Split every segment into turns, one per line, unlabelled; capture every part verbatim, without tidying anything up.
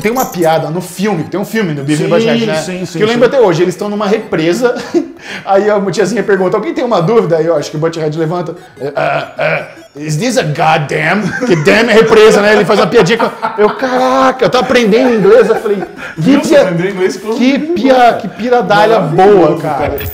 tem uma piada no filme, tem um filme do Beavis e Butthead, né?
Sim, sim,
que eu lembro
sim.
até hoje, eles estão numa represa, aí a tiazinha pergunta, alguém tem uma dúvida? Aí eu acho que o Butthead levanta, uh, uh, is this a goddamn? Que damn é represa, né? Ele faz uma piadinha, com... eu, caraca, eu tô aprendendo inglês, eu falei, que, pia...
inglês,
que, pia... que piradalha boa, cara. cara.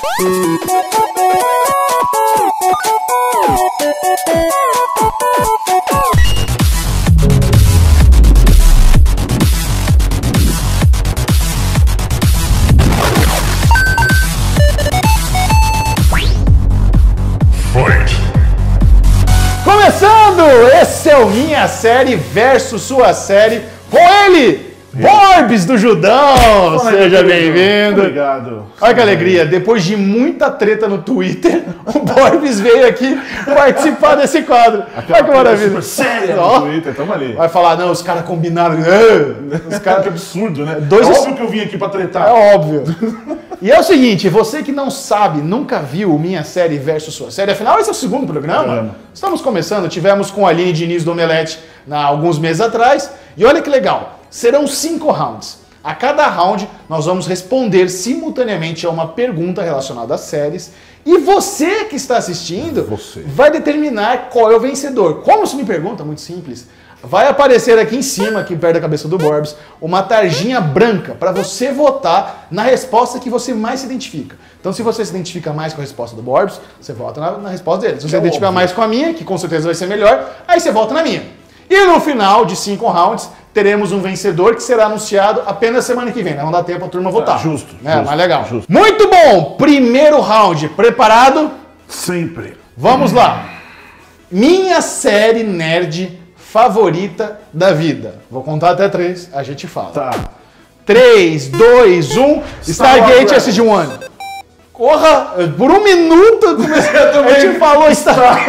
Começando! Esse é o Minha Série versus Sua Série com ele, Borbs do Judão!
Fala,
Seja bem-vindo!
Obrigado!
Olha que alegria, depois de muita treta no Twitter, o Borbs veio aqui participar desse quadro. Olha que maravilha!
Sério no Twitter, tamo ali.
Vai falar, não, os caras combinaram. Os
cara, que absurdo, né?
Dois
é óbvio que eu vim aqui pra tretar.
É óbvio. E é o seguinte, você que não sabe, nunca viu o Minha Série versus Sua Série, afinal esse é o segundo programa.
Programa.
Estamos começando, tivemos com a Aline Diniz do Omelete há alguns meses atrás. E olha que legal, serão cinco rounds. A cada round nós vamos responder simultaneamente a uma pergunta relacionada às séries. E você que está assistindo
você.
vai determinar qual é o vencedor. Como se me pergunta, muito simples. Vai aparecer aqui em cima, aqui perto da cabeça do Borbs, uma tarjinha branca para você votar na resposta que você mais se identifica. Então, se você se identifica mais com a resposta do Borbs, você vota na, na resposta dele. Se você se
é
identifica
óbvio.
mais com a minha, que com certeza vai ser melhor, aí você vota na minha. E no final de cinco rounds, teremos um vencedor que será anunciado apenas semana que vem. Não dá tempo a turma votar.
Ah, justo,
É,
justo,
mas legal.
justo.
Muito bom! Primeiro round, preparado?
Sempre.
Vamos lá. Minha série nerd favorita da vida. Vou contar até três, a gente fala.
Tá.
três, dois, um, Stargate
Star
S G um. Corra! Por um minuto eu comecei a a gente falou Star...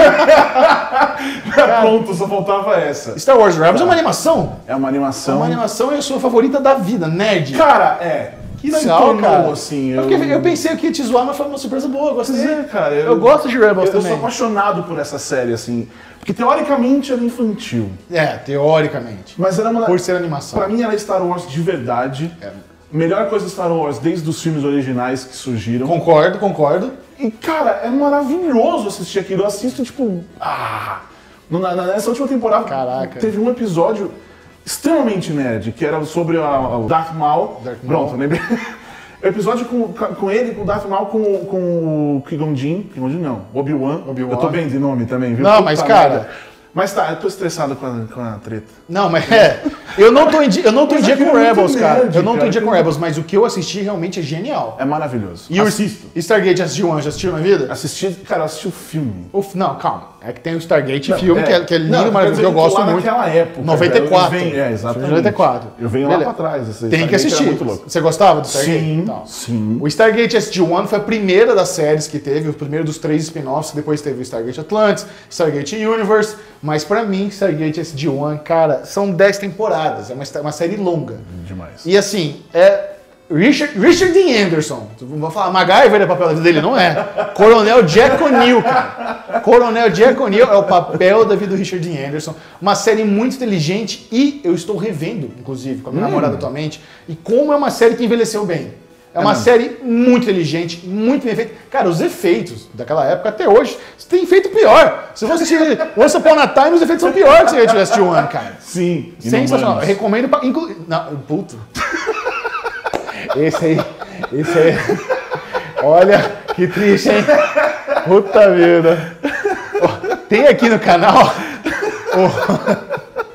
Pronto, só faltava essa.
Star Wars Rebels é uma animação.
É uma
É
animação.
uma animação e a sua favorita da vida, nerd.
Cara, é.
Que
se
legal,
tornou,
cara.
assim,
eu... Eu, eu pensei que ia te zoar, mas foi uma surpresa boa, eu gostei.
É, cara,
eu, eu gosto de Rebels
eu, eu
também.
sou apaixonado por essa série, assim. Porque teoricamente era infantil.
É, teoricamente.
Mas era uma.
Por ser animação.
Pra mim era Star Wars de verdade.
É.
Melhor coisa de Star Wars desde os filmes originais que surgiram.
Concordo, concordo.
E, cara, é maravilhoso assistir aquilo. Eu assisto, tipo. Ah! Na, na- nessa última temporada,
Caraca.
teve um episódio extremamente nerd, que era sobre a- o Darth Maul.
Darth Maul.
Pronto, lembrei. O episódio com, com ele, com o Darth Maul, com, com o Qui-Gon Jinn. Qui-Gon Jinn não, Obi-Wan.
Obi-Wan.
Eu tô bem de nome também, viu?
Não,
Puta
mas, cara-
merda. Mas tá, eu tô estressado com a, com a treta.
Não, mas é. Eu não tô em dia, eu não tô em
Mas
dia
é que
com
é muito
Rebels, cara.
nerd,
Eu não tô em
cara.
dia com Rebels, mas o que eu assisti realmente é genial.
É maravilhoso.
E o
Assisto.
Stargate assistiu antes? Já assistiu na vida?
Assisti, cara, eu assisti o filme.
Uf, não, calma. É que tem o Stargate
Não,
filme, que, é, que é lindo,
não, quer
maravilhoso,
dizer
que eu gosto
lá
muito.
naquela época.
noventa e quatro.
Eu venho, é, exatamente.
noventa e quatro.
Eu venho
Beleza.
lá pra trás. Esse
Tem que
Stargate era
assistir.
muito louco.
Você gostava do Stargate?
Sim,
Então,
sim.
O Stargate S G um foi a primeira das séries que teve, o primeiro dos três spin-offs, depois teve o Stargate Atlantis, Stargate Universe, mas pra mim, Stargate S G um, cara, são dez temporadas, é uma, uma série longa.
Demais.
E assim, é Richard, Richard Dean Anderson. Vou falar, MacGyver é o papel da vida dele, não é. Coronel Jack O'Neill, cara. Coronel Jack O'Neill é o papel da vida do Richard Dean Anderson. Uma série muito inteligente e eu estou revendo, inclusive, com a minha
Hum.
namorada atualmente. E como é uma série que envelheceu bem. É uma
mesmo.
série muito inteligente, muito bem feita. Cara, os efeitos daquela época até hoje tem feito pior. Se você assistir Once Upon a Time, os efeitos são piores que se você tivesse um, cara.
Sim.
Sensacional.
Inumanos.
Recomendo pra. Inclu... Não, puto. Esse aí. Esse aí. Olha, que triste, hein? Puta vida. Ó, tem aqui no canal. ó,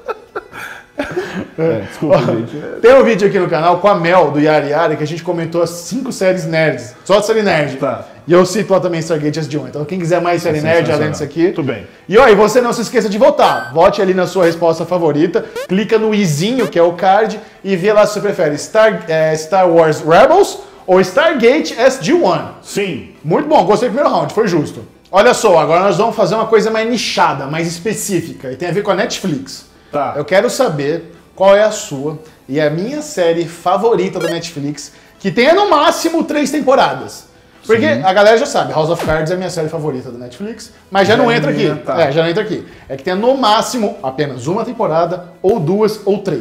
É, desculpa, gente.
Tem um vídeo aqui no canal com a Mel do Yari Yari que a gente comentou as cinco séries nerds. Só de série nerd.
Tá.
E eu cito lá também Stargate S G um. Então quem quiser mais série nerd além disso aqui.
Tudo bem.
E ó, e você não se esqueça de votar. Vote ali na sua resposta favorita. Clica no izinho, que é o card, e vê lá se você prefere Star, é, Star Wars Rebels ou Stargate S G um.
Sim.
Muito bom, gostei do primeiro round, foi justo. Olha só, agora nós vamos fazer uma coisa mais nichada, mais específica, e tem a ver com a Netflix.
Tá.
Eu quero saber qual é a sua e a minha série favorita da Netflix, que tenha no máximo três temporadas. Porque
Sim.
a galera já sabe, House of Cards é a minha série favorita da Netflix, mas já,
Já
não entra aqui.
tá.
É, já não entra aqui. É que tenha no máximo apenas uma temporada, ou duas, ou três.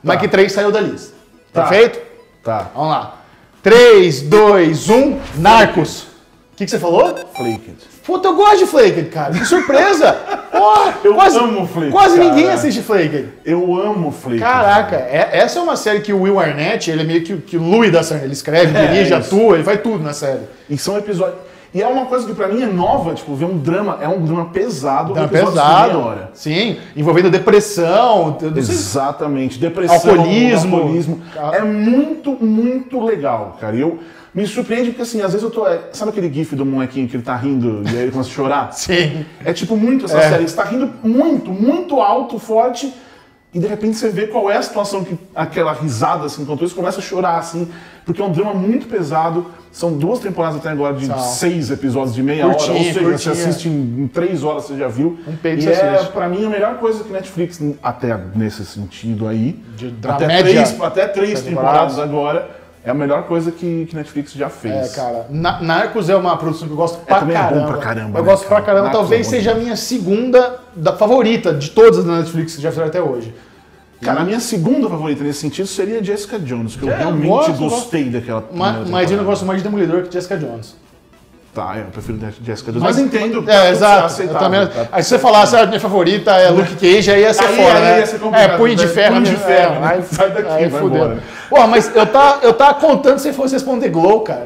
mas que três saiu da lista.
Tá.
Perfeito?
Tá.
Vamos lá. três, dois, um, Narcos. O que, que você falou?
Flaked.
Puta, eu gosto de Flaked, cara. Que surpresa! Porra,
Eu
quase,
amo Flaked,
Quase
cara.
ninguém assiste Flaked.
Eu amo Flaked.
Caraca, é- essa é uma série que o Will Arnett, ele é meio que, que o Louis da série. Ele escreve,
É,
dirige,
isso.
atua, ele faz tudo na série.
E são episódios... E é uma coisa que pra mim é nova, tipo, ver um drama, é um drama pesado,
É
um episódio de
pesado.
meia hora.
Sim, envolvendo depressão, eu não sei-
Exatamente. Depressão,
Alcoolismo.
alcoolismo. É muito, muito legal, cara. E eu me surpreende porque, assim, às vezes eu tô... é, sabe aquele gif do molequinho que ele tá rindo e aí ele começa a chorar?
Sim.
É tipo muito essa
É.
série. Você tá rindo muito, muito alto, forte, e de repente você vê qual é a situação que aquela risada, assim, enquanto isso, começa a chorar, assim, porque é um drama muito pesado. São duas temporadas até agora de
São.
seis episódios de meia hora,
Curtinha,
ou seja, você
curtinha.
assiste em, em três horas, você já viu.
Um peito
e
você
é,
assiste.
pra mim, a melhor coisa que Netflix, até nesse sentido aí,
De- da
até,
média
três, até três
temporadas.
temporadas agora, é a melhor coisa que, que Netflix já
É,
fez.
cara. Na- Narcos é uma produção que eu gosto pra
também é bom
caramba.
pra caramba,
Eu
né,
gosto pra
cara?
caramba.
Narcos
Talvez
é bom
seja a minha segunda da favorita de todas as da Netflix que já fizeram até hoje.
Cara, a minha segunda favorita nesse sentido seria Jessica Jones, que eu
É,
realmente
gosto,
gostei daquela
Ma-
primeira
Mas eu não
temporada.
gosto mais de Demolidor que Jessica Jones.
Tá, eu prefiro Jessica Jones. Mas, entendo.
É, exato. Eu
aceitável,
também,
tá?
aí se você falasse, ah, a minha favorita é Luke Cage, aí ia ser
Aí-
fora,
aí
né?
ia ser complicado,
é, punho de
né?
ferro.
Punho de
né?
ferro,
É,
né?
aí-
Sai daqui,
aí
vai
fudeu.
embora.
Pô, mas eu tava, eu tava contando se você fosse responder Glow, cara.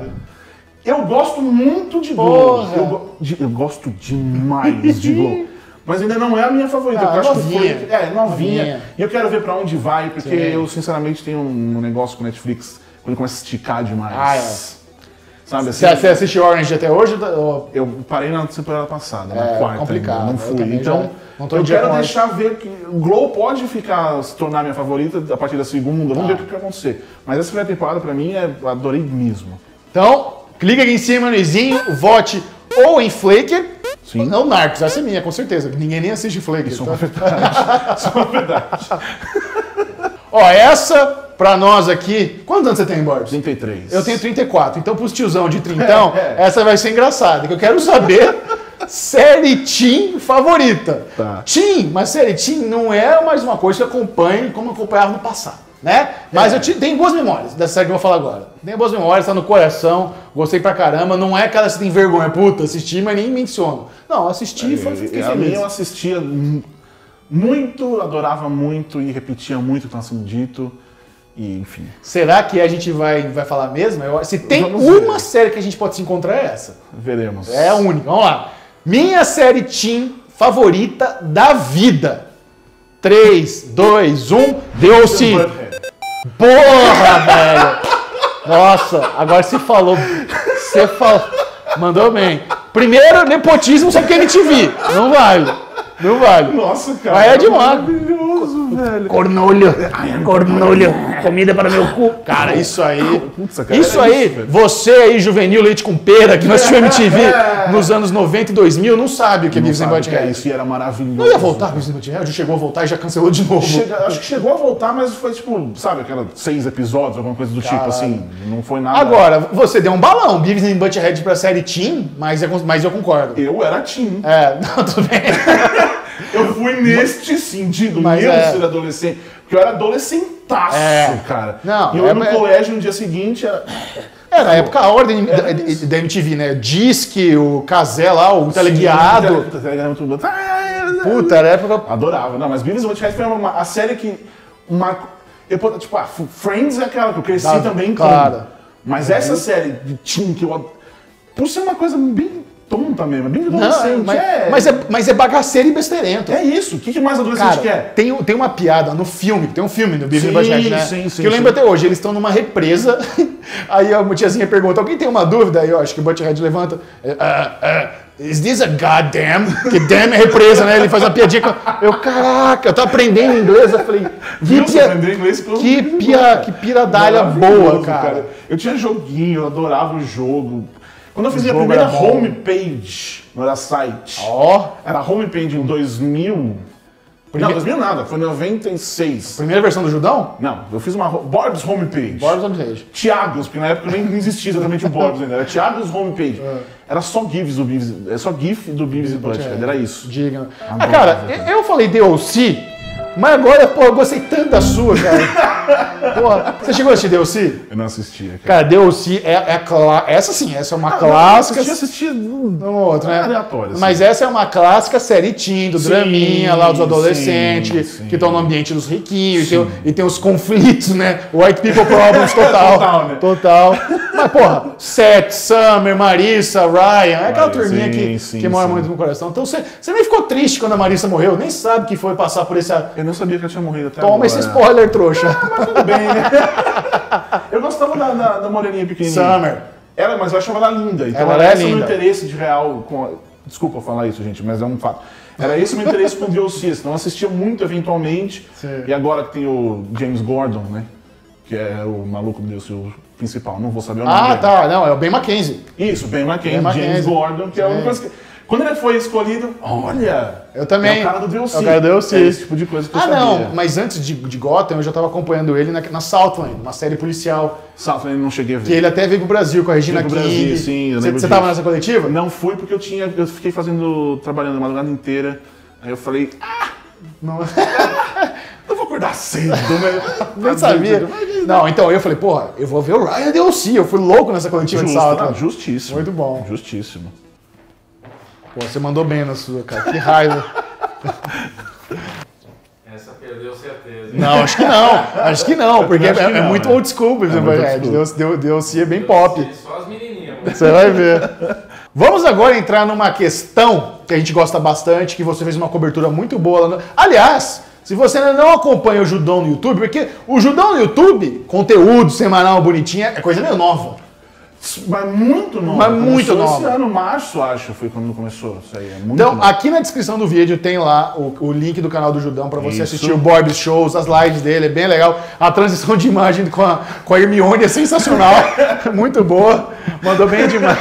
Eu gosto muito de Glow.
Porra.
Eu, go- de- eu gosto demais de Glow. Mas ainda não é a minha favorita.
Ah,
eu acho
novinha.
que foi. É, novinha.
Novinha.
E eu quero ver pra onde vai, porque
Sim.
eu, sinceramente, tenho um negócio com Netflix quando começa a esticar demais.
Ah, é.
Sabe assim?
Você, você assiste Orange até hoje? Ou-
Eu parei na temporada passada, na
É,
quarta.
complicado.
ainda,
Eu
não fui.
também
Então,
já não tô em
eu
dia
quero
com
deixar ver que o Glow pode ficar, se tornar minha favorita a partir da segunda. Vamos
Tá.
ver o que vai acontecer. Mas essa primeira temporada, pra mim, é, eu adorei mesmo.
Então, clica aqui em cima no izinho, vote ou em Flaked,
Sim.
ou não Narcos. Essa é minha, com certeza. Ninguém nem assiste Flaked.
Isso é
tá?
uma verdade. Isso é uma verdade.
Ó, essa, pra nós aqui... Quantos anos você tem, Borbs?
trinta e três.
Eu tenho trinta e quatro, então pros tiozão de trintão,
É.
essa vai ser engraçada. Que eu quero saber série Teen favorita.
Tá.
Teen, mas série Teen não é mais uma coisa que eu acompanho como eu acompanhava no passado, né? Mas
É.
eu te- tenho boas memórias dessa série que eu vou falar agora. Tenho boas memórias, tá no coração, gostei pra caramba. Não é aquela que você tem vergonha, puta, assisti, mas nem menciono. Não, assisti e foi- fiquei
a minha
feliz.
eu assistia mu- muito, adorava muito e repetia muito o que estava sendo dito. E, enfim.
Será que a gente vai, vai falar mesmo? Eu- se tem
Vamos
uma
ver.
série que a gente pode se encontrar, é essa.
Veremos.
É a única. Vamos lá. Minha série Teen favorita da vida. três, dois, um, The O C.
Butthead.
Porra, velho. Nossa, agora você falou. Você falou. Mandou bem. Primeiro, nepotismo só porque é M T V. Não vale. Não vale.
Nossa, cara.
Mas é demais.
Maravilhoso, velho.
Cornolho. Cornolho. Comida para meu cu. Cara, isso aí.
Putz, cara,
Isso
era
aí,
isso, velho.
você aí, juvenil leite com pera, que nós assistiu M T V nos anos noventa e dois mil, não sabe o que é
Não
Beavis and
sabe o que é
Butthead.
isso e era maravilhoso.
Não ia voltar Beavis and Butthead? Já chegou a voltar e já cancelou de novo.
Chega- acho que chegou a voltar, mas foi tipo, sabe, aquelas seis episódios, alguma coisa do tipo
Caralho.
assim. Não foi nada.
Agora, você deu um balão, Beavis and Butthead pra série Teen, mas, é, mas eu concordo.
Eu era teen.
É, não, tudo bem.
Eu fui neste sentido,
Mas
eu
é.
ser adolescente. Porque eu era adolescentaço,
É.
cara.
Não,
e eu
é-
no
é-
colégio no dia seguinte era.
É, na época a ordem da,
É isso.
da M T V, né? Disque, o Casé lá, o teleguiado.
Puta, teleguiado, muito bom.
Puta, era a época.
Adorava. Não, mas Beavis and Butthead foi uma, a série que. Uma, eu, pod- tipo, ah, Friends é aquela que eu cresci
Tá,
também com.
claro.
Mas essa série de teen que eu. ad- Por ser uma coisa bem tonta mesmo, bem
Não,
adolescente.
mas,
é,
mas, é, mas é bagaceiro e besteirento.
é isso. O que, que mais adolescente
Cara,
quer?
tem, tem uma piada no filme, tem um filme do Beavis and
Sim,
Butthead, né?
sim, sim,
que eu lembro
sim.
até hoje, eles estão numa represa, aí a tiazinha pergunta, alguém tem uma dúvida? Aí eu acho que o Butthead levanta, "Ah, ah, is this a goddamn? Que damn é represa, né? Ele faz uma piadinha, com- eu, caraca, eu tô aprendendo inglês, eu falei, que,
Viu? Você
pia,
aprendeu inglês com-
que, pia, que piradalha boa,
Maravilhoso,
cara.
Eu tinha joguinho, eu adorava o jogo. Quando eu fiz a
jogo
primeira
era bom.
homepage, não era site.
Ó,
Era homepage em dois mil. Não, dois mil nada, foi noventa e seis.
primeira versão do Judão?
Não, eu fiz uma ho- Borbs homepage.
Borbs on Stage.
Thiagos, porque na época nem existia exatamente o Borbs ainda. Era Thiagos homepage.
É.
Era só GIFs do Beavis, é só GIF do Beavis e Butthead, era isso.
Diga. Ah,
Adoro,
cara,
adoro.
eu falei D O C Mas agora, pô, eu gostei tanto da sua, cara. Porra, você chegou a assistir D L C?
Eu não assistia.
Cara, D L C é, é clá... essa sim, essa é uma
Ah,
clássica.
Eu assisti
um outro, né?
aleatório. Assim.
Mas essa é uma clássica série teen, do
Sim,
draminha lá dos adolescentes,
sim, sim.
que estão no ambiente dos riquinhos, e tem, e tem os conflitos, né? White people problems total.
Total, né?
Total. Mas, porra, Seth, Summer, Marissa, Ryan, é aquela
Ryan,
turminha
sim,
que,
sim,
que mora
sim.
muito no coração. Então você, você nem ficou triste quando a Marissa morreu, nem sabe que foi passar por esse.
Eu não sabia que ela tinha morrido até
Toma
agora.
esse spoiler, trouxa.
Mas tudo bem, né? Eu gostava da, da, da moreninha pequenininha.
Summer.
Ela, mas eu achava ela linda. Então
Ela
era
é
esse o meu
linda.
interesse de real. Com... Desculpa falar isso, gente, mas é um fato. Era esse o meu interesse com o D L C. Então eu assistia muito eventualmente.
Sim.
E agora que tem o James Gordon, né? Que é o maluco do D L C, o principal. Não vou saber o nome
Ah,
dele.
tá. Não, é o Ben McKenzie.
Isso, Ben McKenzie,
Ben
James
McKenzie.
Gordon, que é a única coisa que... Quando ele foi escolhido, olha...
Eu também.
É o cara do D L C.
É o cara do D L C.
É esse tipo de coisa que eu
Ah,
sabia.
não, mas antes de, de Gotham, eu já estava acompanhando ele na, na Southland, uma série policial,
Southland não cheguei a ver.
que ele até veio pro Brasil com a Regina
Veio pro
King.
Brasil, sim, eu
Você
lembro
você tava
disso.
nessa coletiva?
Não fui porque eu tinha, eu fiquei fazendo, trabalhando a madrugada inteira. Aí eu falei, ah,
Não,
eu vou acordar cedo, né?
nem sabia. Não, então eu falei, porra, eu vou ver o Ryan D L C. Eu fui louco nessa coletiva de
Justo, não,
Southland.
justíssimo.
Muito bom.
Justíssimo.
Pô, você mandou bem na sua, cara. Que raiva.
Essa perdeu certeza.
Não, acho que não. Acho que não, porque
acho
é,
que
é
não,
muito
né?
old school, por exemplo.
muito
É,
old
D L C é bem pop.
Só as menininhas. Mas...
Você vai ver. Vamos agora entrar numa questão que a gente gosta bastante, que você fez uma cobertura muito boa lá no... Aliás, se você ainda não acompanha o Judão no YouTube, porque o Judão no YouTube, conteúdo semanal bonitinho, é coisa meio nova.
Mas muito nova.
Mas muito
Começou
nova.
Esse ano, março, acho, foi quando começou isso aí. É muito
Então,
nova.
aqui na descrição do vídeo tem lá o, o link do canal do Judão pra você
Isso.
assistir o Borbs Shows, as lives dele, é bem legal. A transição de imagem com a, com a Hermione é sensacional, muito boa, mandou bem demais.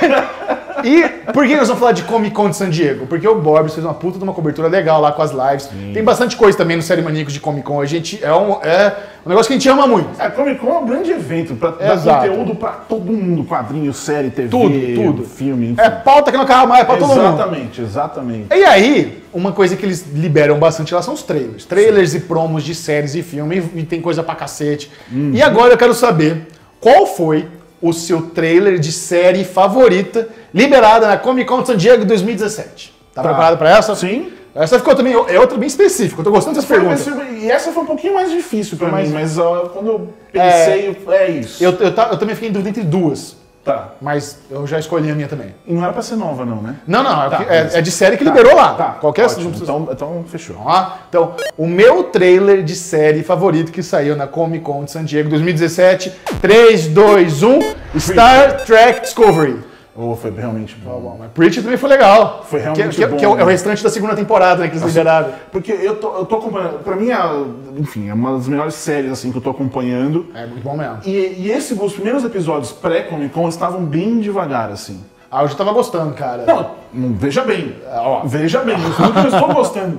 E por que nós vamos falar de Comic Con de San Diego? Porque o Borbs fez uma puta de uma cobertura legal lá com as lives.
Sim.
Tem bastante coisa também no Série Maníacos de Comic Con. A gente é um, é um negócio que a gente ama muito.
A Comic Con é um grande evento pra dar
Exato.
conteúdo pra todo mundo. Quadrinho, série, T V,
Tudo, tudo.
filme, enfim.
É pauta que não acaba mais, é pra todo mundo.
Exatamente, exatamente.
E aí, uma coisa que eles liberam bastante lá são os trailers. Trailers e promos de séries e filmes, e tem coisa pra cacete.
Uhum.
E agora eu quero saber qual foi o seu trailer de série favorita liberada na Comic Con de San Diego dois mil e dezessete. Tá,
Tá.
preparado pra essa?
Sim.
Essa ficou também, é outra bem específica, eu tô gostando dessas perguntas.
E essa foi um pouquinho mais difícil pra
mais-
mim, mas ó, quando eu pensei, é, isso.
Eu, eu, ta- eu também fiquei em dúvida entre duas,
Tá.
mas eu já escolhi a minha também.
E não era pra ser nova, não, né?
Não, não, é,
Tá,
que- é-
beleza.
é de série que
Tá,
liberou lá.
Tá,
Qualquer
ótimo.
não precisa-
Então, então fechou.
Vamos lá? Então, o meu trailer de série favorito que saiu na Comic Con de San Diego dois mil e dezessete. três, dois, um. Star Trek Discovery.
Oh, foi realmente bom.
Bom, mas Preacher também foi legal.
Foi realmente
que, que,
bom,
que é, o, é o
né?
restante da segunda temporada, né, que eles liberaram.
Porque eu tô, eu tô acompanhando. Pra mim, é, enfim, é uma das melhores séries assim, que eu tô acompanhando.
É muito bom mesmo.
E, e esse, os primeiros episódios pré-Comic Con estavam bem devagar, assim.
Ah, eu já tava gostando, cara.
Não, não, veja bem.
ó.
Veja bem, eu não que eu estou gostando.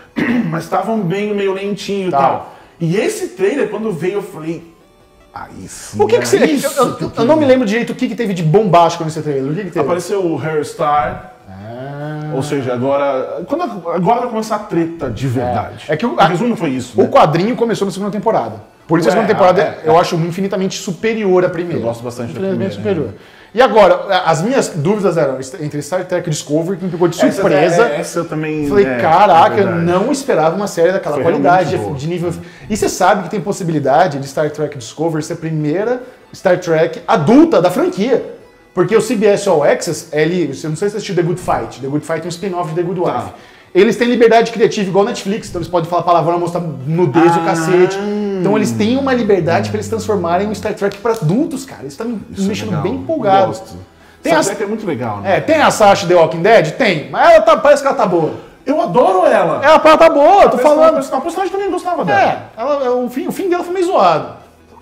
Mas estavam bem meio lentinho e
Tá.
tal. E esse trailer, quando veio, eu falei. Aí sim.
O que, que
é
você. Eu,
isso
eu-
que eu
eu não me
queria.
lembro direito o que, que teve de bombástico nesse trailer. O que, que teve?
Apareceu o Hairstar.
Ah.
Ou seja, agora. Quando, agora vai começar a treta de verdade.
É que o-
o resumo foi isso.
O
Né?
quadrinho começou na segunda temporada. Por isso a
É,
segunda temporada
é,
eu acho infinitamente superior à primeira.
Eu gosto bastante da
Infinitamente
primeira,
superior. E agora, as minhas dúvidas eram entre Star Trek Discovery, que me pegou de
Essa-
surpresa.
é- essa eu também.
Falei,
é,
caraca,
é
eu
verdade.
não esperava uma série daquela
Foi
qualidade,
realmente boa.
de nível. E você sabe que tem possibilidade de Star Trek Discovery ser a primeira Star Trek adulta da franquia. Porque o C B S All Access, ele, eu não sei se você assistiu The Good Fight. The Good Fight é um spin-off de The Good
Tá.
Wife. Eles têm liberdade criativa igual Netflix, então eles podem falar palavrão, mostrar nudez
Ah.
o cacete. Então eles têm uma liberdade para eles transformarem um Star Trek para adultos, cara. Isso tá me
Isso é
deixando
legal.
bem empolgado.
Gosto.
Tem
Star
as-
Trek é muito legal, né?
É, tem a Sasha The Walking Dead? Tem. Mas ela tá, parece que ela tá boa.
Eu adoro ela.
Ela tá boa, eu tô falando.
A personagem também gostava dela.
É, ela, o, fim, o fim dela foi meio zoado.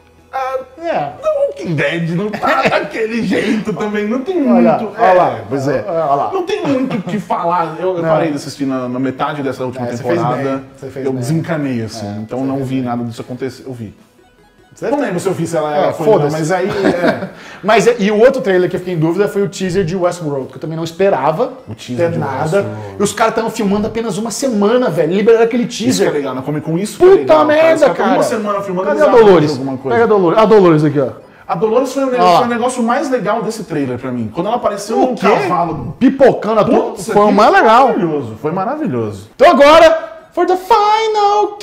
É.
The Walking Dead não tá daquele jeito também, não tem
Olha,
muito.
olha lá,
pois é.
olha lá.
Não tem muito o que falar. Eu, eu
Não.
parei de assistir na, na metade dessa última
É, você fez
temporada.
bem, você fez
eu
bem.
desencanei, assim.
É,
então
você
não
fez
vi
bem.
nada disso acontecer. Eu vi.
Você
Não
tem-
lembro se eu vi se ela
É,
era foi, não,
foda-se.
mas aí. É.
Mas e o outro trailer que eu fiquei em dúvida foi o teaser de Westworld, que eu também não esperava
O teaser
ter
de
nada.
Westworld.
E os caras estavam filmando apenas uma semana, velho. Liberaram aquele
Isso que é
teaser.
legal, na Comic Con isso
Puta
que é legal,
merda,
Os caras
cara.
tão uma semana filmando
Cadê
eles
a
arranjam
Dolores?
alguma coisa.
Pega a Dolores. A Dolores aqui, ó.
A Dolores foi o,
Ó.
foi o negócio mais legal desse trailer pra mim. Quando ela apareceu
O
no
quê?
cavalo.
Pipocando a tudo.
Putz,
Foi o
aquilo
mais legal.
Maravilhoso, foi maravilhoso.
Então agora, for the final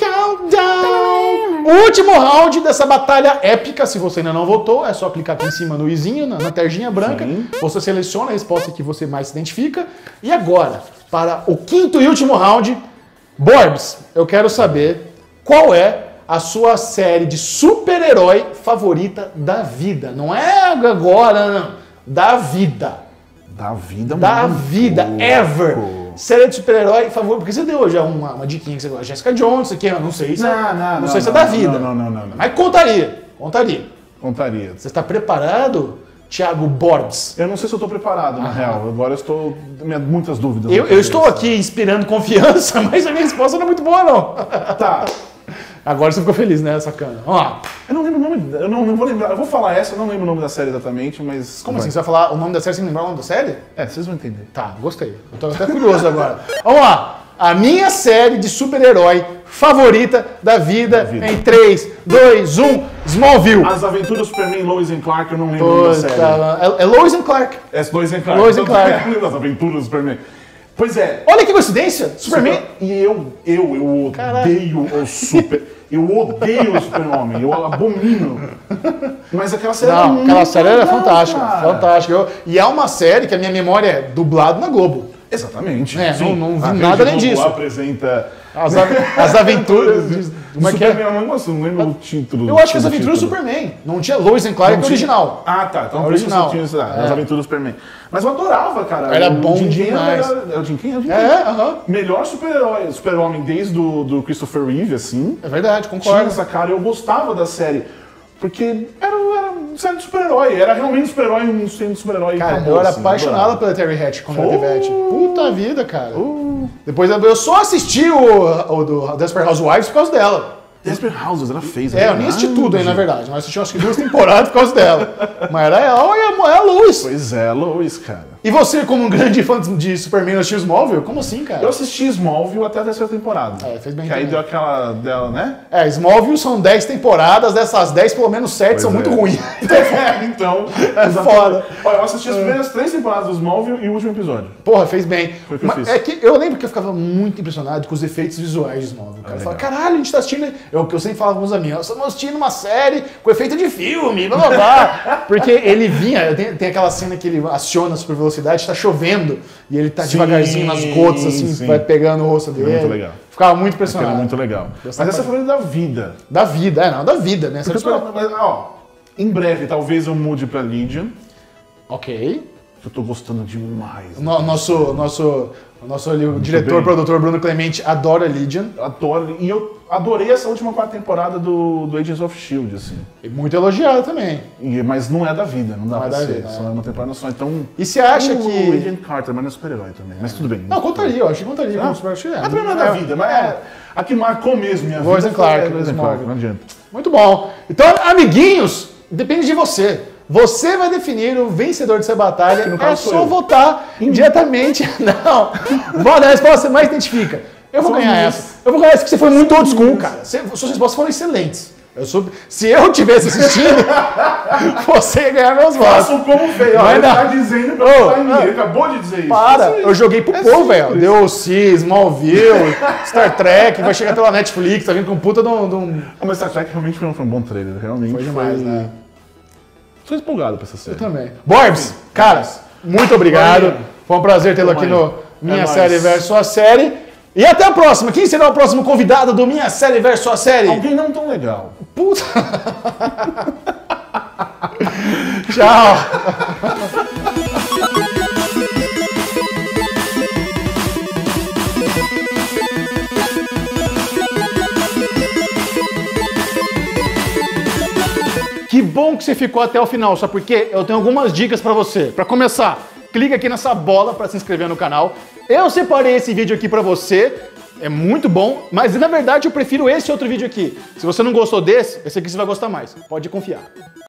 countdown. O último round dessa batalha épica. Se você ainda não votou, é só clicar aqui em cima no izinho, na, na terginha branca.
Sim.
Você seleciona a resposta que você mais se identifica. E agora, para o quinto e último round, Borbs, eu quero saber qual é a sua série de super-herói favorita da vida. Não é agora, não. Da vida.
Da vida,
Da
muito
vida,
pouco.
ever. Série de super-herói favorita. Porque você deu já uma, uma diquinha que você gosta. Jessica Jones, isso aqui, eu não sei se,
Não,
é,
não, não,
sei se é
não,
da
não,
vida.
não, não, não, não, não.
Mas contaria, contaria.
Contaria.
Você está preparado, Thiago Borbs?
Eu não sei se eu tô preparado, na real. Agora eu estou. Minha, muitas dúvidas.
Eu,
na
eu estou
cabeça.
aqui inspirando confiança, mas a minha resposta não é muito boa, não.
Tá.
Agora você ficou feliz, né, sacana? Vamos lá.
Eu não lembro o nome. Eu não, não vou lembrar. Eu vou falar essa, eu não lembro o nome da série exatamente, mas.
Como
vai.
assim? Você vai falar o nome da série sem lembrar o nome da série?
É, vocês vão entender.
Tá, gostei. Eu tô até curioso agora. Vamos lá. A minha série de super-herói favorita da vida,
Da vida.
em três, dois, um, Smallville.
As Aventuras do Superman Lois and Clark, eu não lembro o nome da
Puta,
série.
é, é Lois and Clark.
É Lois and Clark.
Lois and Clark.
As Aventuras do Superman. Pois é.
Olha que coincidência. Superman.
E eu, eu, eu odeio o Super. Eu odeio o Super-Homem. Eu abomino. Mas aquela série era
Não,
muito
aquela série era
legal,
fantástica.
cara.
Fantástica. Eu- e é uma série que a minha memória é dublado na Globo.
Exatamente.
É,
Sim.
não- não vi
A
nada
Rede
além
Globo
disso.
apresenta.
As, a- as aventuras. de- Como é que é?
Superman, eu não gosto, não lembro o título.
Eu acho que as
do
aventuras do
título.
Superman. Não tinha Lois and Clark
Não tinha-
original.
Ah, tá. Então
É
por isso
original.
você tinha isso, ah,
É.
As Aventuras do Superman. Mas eu adorava, cara.
Era
O
bom
Jim Ken
demais.
Era, era o Jim Ken? Era o Jim Ken.
É, aham.
Melhor super-herói, super-homem desde do, do Christopher Reeve, assim.
É verdade,
Tinha
concordo.
essa cara, eu gostava da série. Porque era, era uma série de super-herói. Era realmente super-herói, um sendo super-herói.
Cara,
acabou,
eu era
assim,
apaixonado
adorava.
pela Terry Hatch quando
Oh.
era Pivete. Puta vida, cara.
Uh,
Depois eu eu só assisti o, o do Desperate Housewives por causa dela.
Desperate Houses, ela fez.
É, eu nem assisti tudo aí, na verdade. Mas assisti acho que duas temporadas por causa dela. Mas era ela e a, é a Lois.
Pois é, Lois, cara.
E você, como um grande fã de Superman, assistiu Smallville? Como assim, cara?
Eu assisti Smallville até a terceira temporada.
É, fez bem
Que aí
também.
deu aquela dela, né?
É, Smallville são dez temporadas, dessas dez, pelo menos sete
Pois
são
é.
muito ruins.
É, então.
É
exatamente.
foda.
Olha, eu assisti as primeiras três temporadas do Smallville e o último episódio.
Porra, fez bem.
Foi o que eu
Mas
fiz.
é que eu lembro que eu ficava muito impressionado com os efeitos visuais de Smallville. Cara. Eu falava,
legal.
caralho, a gente tá assistindo. Eu, que eu sempre falava com os amigos, nós estamos assistindo uma série com efeito de filme, blá blá blá. Porque ele vinha, tem, tem aquela cena que ele aciona a super velocidade, tá chovendo, e ele tá
Sim,
devagarzinho nas gotas, assim,
sim.
vai pegando o rosto dele.
muito legal.
Ficava muito
Que era
impressionado.
muito legal. Mas
Gostava
essa foi da vida.
Da vida, é, não, da vida, né?
Porque,
Essa-
mas, ó, em breve, talvez eu mude pra Legion.
Ok.
Que eu tô gostando demais.
No- nosso, nosso, o nosso ali, o diretor,
bem.
produtor Bruno Clemente adora Legion.
Eu adoro. E eu adorei essa última quarta temporada do, do Agents of Shield, assim.
E muito elogiado também.
E- mas não é da vida, não dá
Não é
pra
da
ser.
vida,
Só
é.
é uma temporada só. Então.
E você acha
o
que...
Agent Carter, mas não é super-herói também. Mas tudo bem.
Não, contaria, eu acho que contaria.
Não?
como super- acho que é.
Ah, também não é da vida, mas é. A que marcou mesmo minha
Lois
vida.
and Clark,
foi a Lois and
Smallville.
Clark, não adianta.
Muito bom. Então, amiguinhos, depende de você. Você vai definir o vencedor dessa batalha.
no
É
caso sou
só
eu.
votar diretamente. Não. Vota a resposta que você mais identifica. Eu vou
São
ganhar
minhas.
essa. Eu vou ganhar essa porque você foi muito old school, cara. Você- suas respostas foram excelentes. Eu sou... Se eu tivesse assistindo, você ia ganhar meus votos.
Façam como feio. ó,
Vai
Ele
dar.
tá dizendo pra
Ô,
votar em mim.
não.
Ele acabou de dizer isso.
Para,
Isso aí.
eu joguei pro
É
povo,
simples.
velho. Deu C, Smallville, Star Trek, vai chegar pela Netflix, tá vindo com um puta de um... de um-
Ah, mas Star Trek realmente foi um, foi um bom trailer. Realmente
Foi demais, né?
Tô empolgado pra essa série.
Também. Borbs, caras, muito obrigado.
Valeu.
Foi um prazer tê-lo aqui
Valeu.
no Minha
É
Série
nóis.
versus Sua Série. E até a próxima. Quem será o próximo convidado do Minha Série versus Sua Série?
Alguém não tão legal.
Puta. Tchau. Que bom que você ficou até o final, só porque eu tenho algumas dicas pra você. Pra começar, clica aqui nessa bola pra se inscrever no canal. Eu separei esse vídeo aqui pra você É muito bom, mas na verdade eu prefiro esse outro vídeo aqui. Se você não gostou desse, esse aqui você vai gostar mais. Pode confiar.